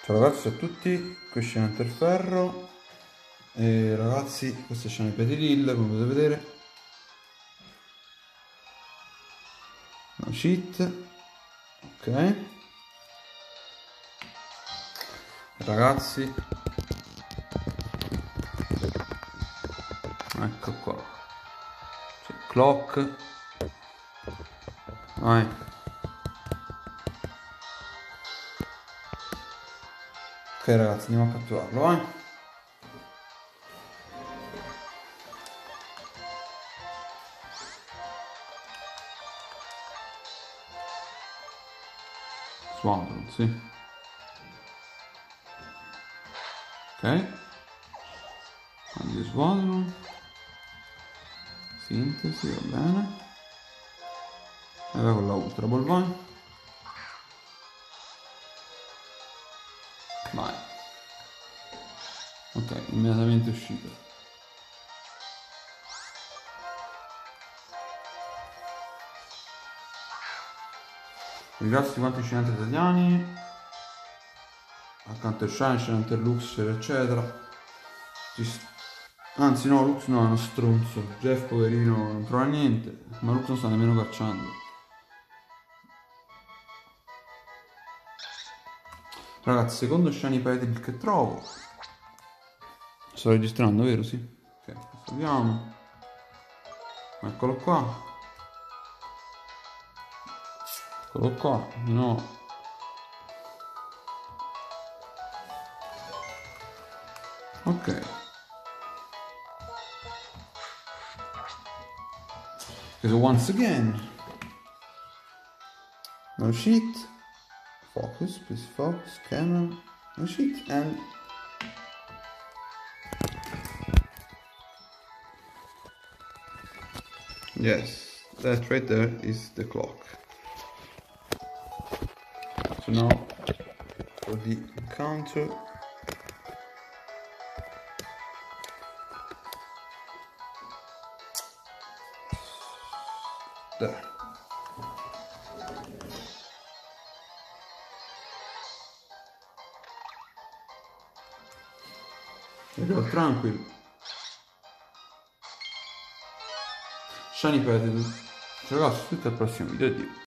Ciao ragazzi, ciao a tutti, qui è Scena Interferro e ragazzi, questa è Scena Hill, come potete vedere. No cheat, ok. Ragazzi, ecco qua. C'è clock. Vai. Ok ragazzi, andiamo a catturarlo, vai. Swaddle, sì. Ok. Quindi Swaddle. Sintesi, va bene. E vai con la Ultra Ball, vai. Vai. Ok, immediatamente uscito. Ringrazio quanti scenanti italiani, accanto a Shine, scenante Lux, eccetera. Anzi no, Lux no, è uno stronzo. Jeff poverino non trova niente, ma Lux non sta nemmeno cacciando. Ragazzi, secondo Shiny Petil che trovo. Sto registrando, vero? Sì. Ok, salviamo. Eccolo qua. Eccolo qua. No. Ok. So once again. No shit. Focus, please focus, camera. No shit and yes, that right there is the clock. So now for the encounter. There. Ero tranquillo. Shiny Petal. Ragazzi, tutti al prossimo video. Addio.